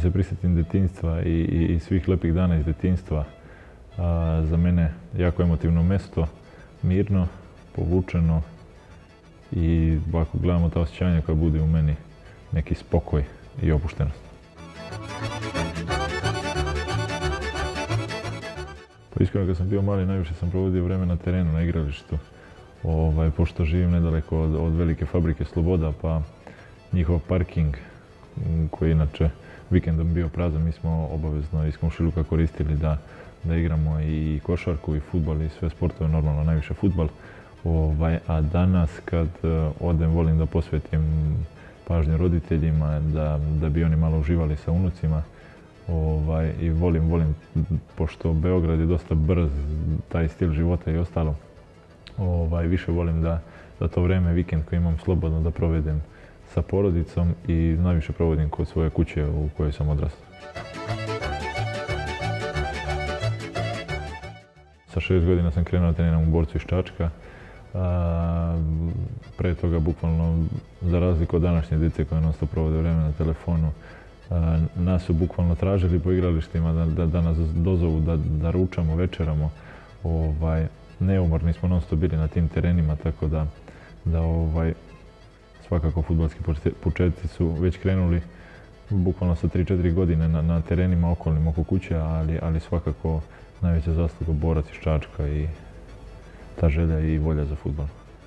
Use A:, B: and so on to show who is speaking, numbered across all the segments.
A: se prisjetim detinjstva i svih lepih dana iz detinjstva. Za mene jako emotivno mjesto, mirno, povučeno i ako gledamo ta osjećanja koja bude u meni, neki spokoj i opuštenost. Pa iskreno kad sam bio mali najviše sam provodio vreme na terenu, na igralištu. Pošto živim nedaleko od velike fabrike Sloboda, pa njihov parking koji je inače vikendom bio prazan, mi smo obavezno iz komšiluka koristili da igramo i košarku i fudbal i sve sportove, normalno najviše fudbal. A danas kad odem volim da posvetim pažnju roditeljima, da bi oni malo uživali sa unucima. I volim, pošto Beograd je dosta brz, taj stil života i ostalo, više volim da to vreme, vikend koji imam slobodno da provedem sa porodicom i najviše provodim kod svoje kuće u kojoj sam odrastao. Sa 6 godina sam krenuo da treniram u Borcu iz Čačka. Pre toga, bukvalno, za razliku od današnje djece koje non stop provode vreme na telefonu, nas su bukvalno tražili po igralištima da nas dozovu, da ručamo, večeramo. Neumorni smo non stop bili na tim terenima, tako da svakako fudbalski početci su već krenuli bukvalno sa 3-4 godine na terenima okolnim oko kuće, ali svakako najveća zasluga Borac iz Čačka i ta želja i volja za fudbal.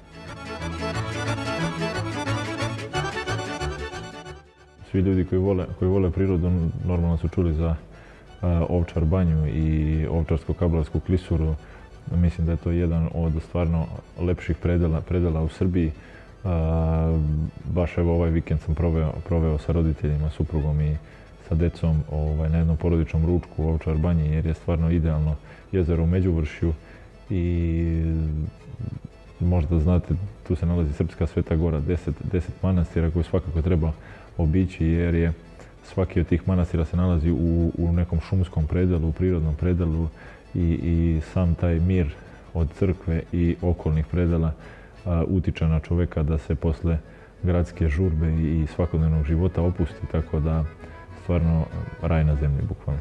A: Svi ljudi koji vole prirodu normalno su čuli za Ovčar banju i Ovčarsko-Kablarsku klisuru. Mislim da je to jedan od stvarno lepših predela u Srbiji. Baš evo ovaj vikend sam proveo sa roditeljima, suprugom i sa decom na jednom porodičnom ručku u Ovčar banji, jer je stvarno idealno jezero u Međuvršju i možda znate, tu se nalazi Srpska Sveta Gora, 10 manastira koje svakako treba obići, jer je svaki od tih manastira se nalazi u nekom šumskom predelu, u prirodnom predelu i sam taj mir od crkve i okolnih predela utiče na čoveka da se posle gradske žurbe i svakodnevnog života opusti, tako da stvarno raj na zemlji, bukvalno.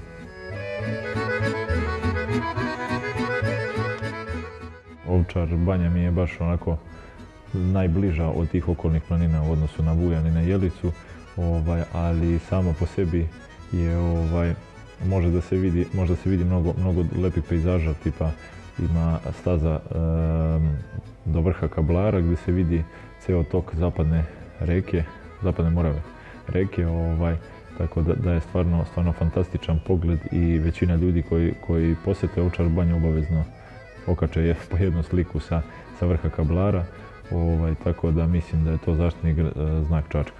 A: Ovčar banja mi je baš onako najbliža od tih okolnih planina u odnosu na Vujan i na Jelicu, ali samo po sebi je može da se vidi mnogo lepih pejzaža, tipa ima staza do vrha Kablara gdje se vidi ceo tok zapadne Morave reke, tako da je stvarno fantastičan pogled i većina ljudi koji posete Ovčar banju obavezno okače po jednu sliku sa vrha Kablara, tako da mislim da je to zaštitni znak Čačka.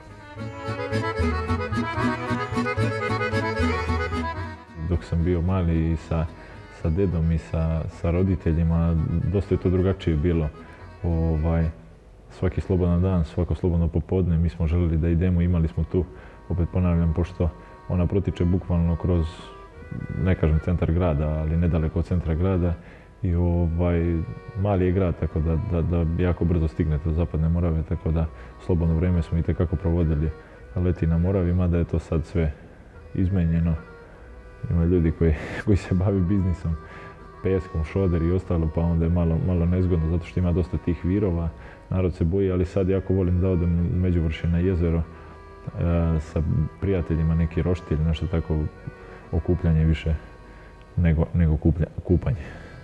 A: Dok sam bio mali i sa dedom i sa roditeljima, dosta je to drugačije bilo. Svaki slobodan dan, svako slobodno popodne, mi smo željeli da idemo, imali smo tu, opet ponavljam, pošto ona protiče bukvalno kroz, ne kažem centar grada, ali nedaleko od centra grada i mali je grad, tako da jako brzo stignete do zapadne Morave, tako da slobodno vrijeme smo itekako provodili leti na Moravi, mada je to sad sve izmenjeno. Ima ljudi koji se bavi biznisom, peskom, šoder i ostalo, pa onda je malo nezgodno zato što ima dosta tih virova, narod se boji, ali sad jako volim da odem u Međuvršje na jezero sa prijateljima, neki roštilj, nešto tako, okupljanje više nego kupanje.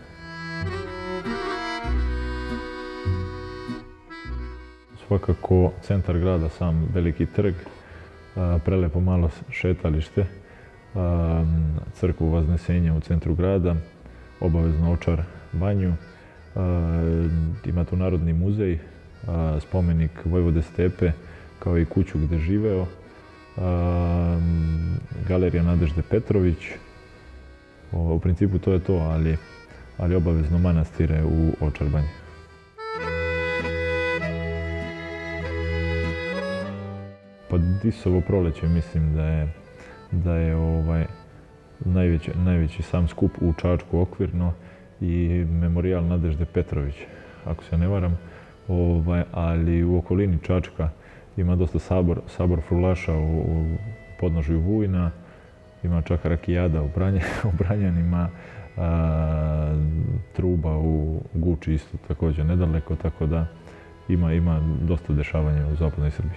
A: Svakako centar grada, sam veliki trg, prelepo malo šetalište, crkvu Vaznesenja u centru grada, obavezno Ovčar banju, ima tu Narodni muzej, spomenik Vojvode Stepe, kao i kuću gdje je živeo, galerija Nadežde Petrović. U principu to je to, ali obavezno manastire u Ovčar banji. Pa Disovo proleće mislim da je najveći sam skup u Čačku okvirno i memorijal Nadežde Petrović, ako se ne varam, ali u okolini Čačka ima dosta sabor frulaša u podnožju Vujna ima čak rakijada u Branjanima, Truba u Guči isto također nedaleko, tako da ima dosta dešavanja u zapadnoj Srbiji.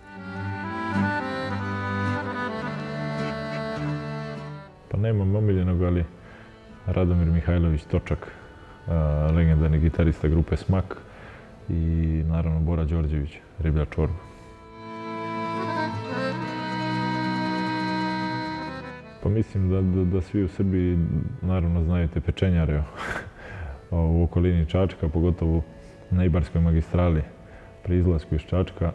A: Pa nemam omiljenog, ali Radomir Mihajlović Točak, legendarni gitarista grupe Smak, i naravno Bora Đorđević, Riblja čorba. Pa mislim da svi u Srbiji naravno znaju te pečenjare u okolini Čačka, pogotovo na Ibarskoj magistrali pri izlasku iz Čačka,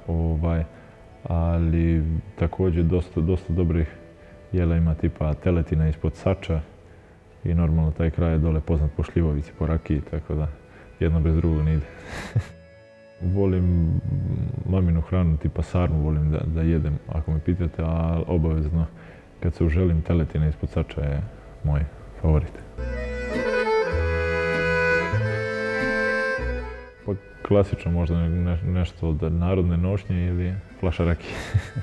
A: ali također dosta dobrih jela ima tipa teletina ispod Sača i normalno taj kraj je dole poznat po šljivovici, po rakiji, tako da jedno bez drugog ne ide. Volim maminu hranu, tipa sarmu volim da jedem, ako me pitate, a obavezno kad se uželim, teletina ispod Sača je moj favorit. Pa klasično možda nešto od narodne nošnje ili flaša rakije.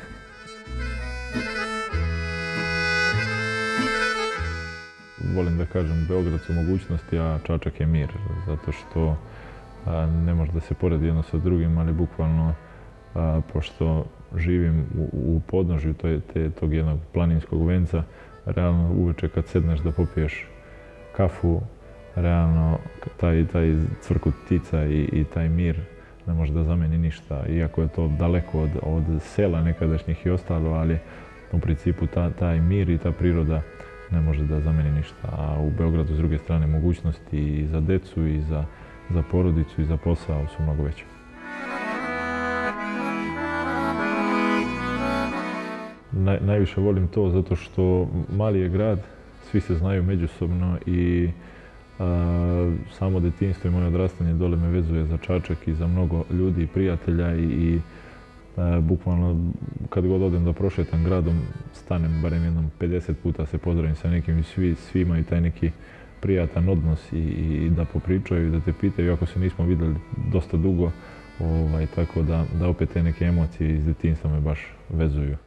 A: Volim da kažem Beograd su mogućnosti, a Čačak je mir, zato što ne može da se poredi jedno sa drugim, ali bukvalno pošto živim u podnožju tog jednog planinskog venca, realno uveče kad sedneš da popiješ kafu, realno taj cvrkut ptica i taj mir ne može da zameni ništa. Iako je to daleko od sela nekadašnjih i ostalo, ali u principu taj mir i ta priroda ne može da zameni ništa. A u Beogradu s druge strane mogućnosti i za decu i za porodicu i za posao su mnogo veće. Najviše volim to zato što mali je grad, svi se znaju međusobno i samo detinjstvo i moje odrastanje dole me vezuje za Čačak i za mnogo ljudi i prijatelja i bukvalno kad god odem da prošetam gradom, stanem barem jednom 50 puta se pozdravim sa nekim i svi imaju taj neki prijatan odnos i da popričaju i da te pitaju, ako se nismo vidjeli dosta dugo, tako da opet te neke emocije iz detinjstva me baš vezuju.